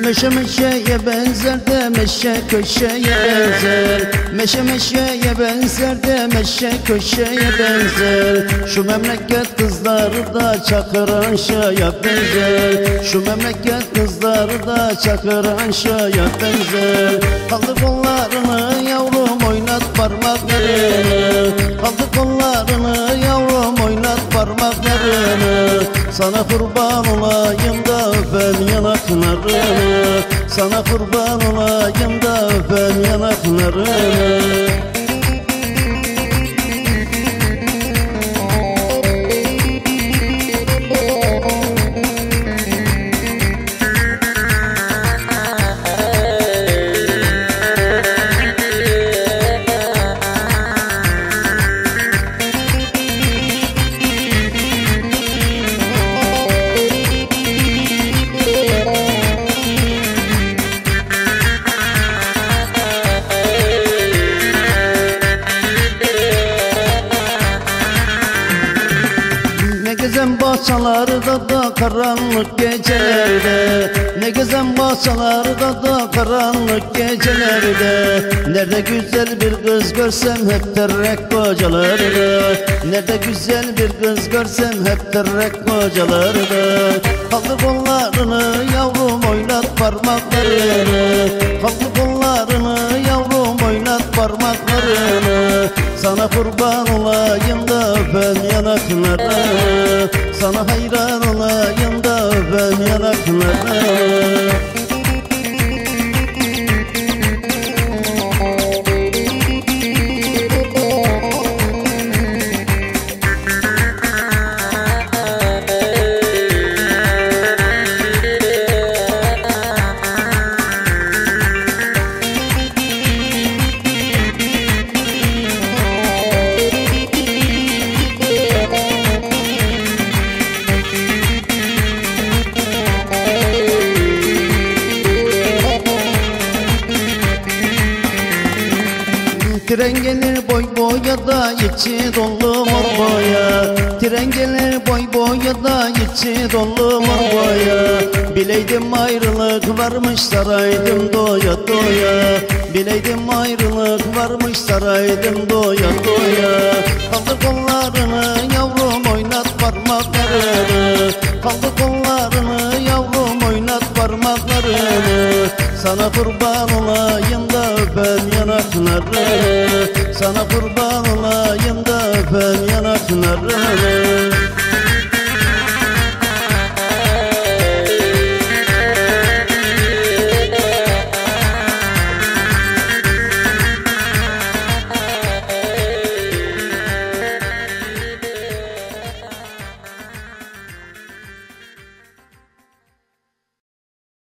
Meşe meşeye benzer de meşe köşeye benzer. Meşe meşeye benzer de meşe köşeye benzer. Şu memleket kızları da Çakır Anşa'ya benzer. Şu memleket kızları da Çakır Anşa'ya benzer. Kaldır kollarını yavrum oynat parmaklarını. Kaldır kollarını yavrum oynat parmaklarını. Sana kurban olayım da öpem yanaklarını. Sana kurban olayım da öpem yanaklarını. Ne gezen bahçelerde da karanlık gecelerde. Ne gezen bahçelerde da karanlık gecelerde. Nerede güzel bir kız görsem hep terrek kocalarda. Nerede güzel bir kız görsem hep terrek kocalarda. Kaldır kollarını yavrum oynat parmaklarını. Kaldır kollarını yavrum oynat parmaklarını. Sana kurban olayım da öpem yanaklarını. Sana hayran olayım da öpem yanaklarını. Tren gelir boy boya da içi dolu mor boya. Tren gelir boy boya da içi dolu mor boya. Bileydim ayrılık varmış saraydım doya doya. Bileydim ayrılık varmış saraydım doya doya. Kaldır kollarını yavrum oynat parmaklarını. Kaldır kollarını yavrum oynat parmaklarını. Sana kurban olayım da öpem yanaklarını. Sana kurban olayım da öpem yanaklarını.